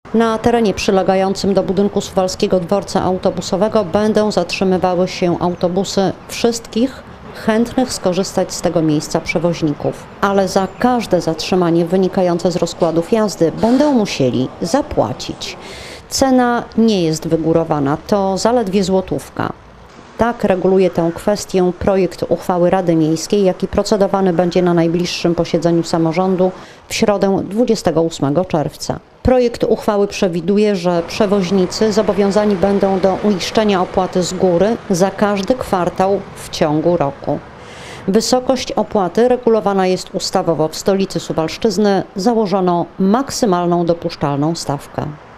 Na terenie przylegającym do budynku Suwalskiego Dworca Autobusowego będą zatrzymywały się autobusy wszystkich chętnych skorzystać z tego miejsca przewoźników. Ale za każde zatrzymanie wynikające z rozkładów jazdy będą musieli zapłacić. Cena nie jest wygórowana, to zaledwie złotówka. Tak reguluje tę kwestię projekt uchwały Rady Miejskiej, jaki procedowany będzie na najbliższym posiedzeniu samorządu w środę 28 czerwca. Projekt uchwały przewiduje, że przewoźnicy zobowiązani będą do uiszczenia opłaty z góry za każdy kwartał w ciągu roku. Wysokość opłaty regulowana jest ustawowo. W stolicy Suwalszczyzny założono maksymalną dopuszczalną stawkę.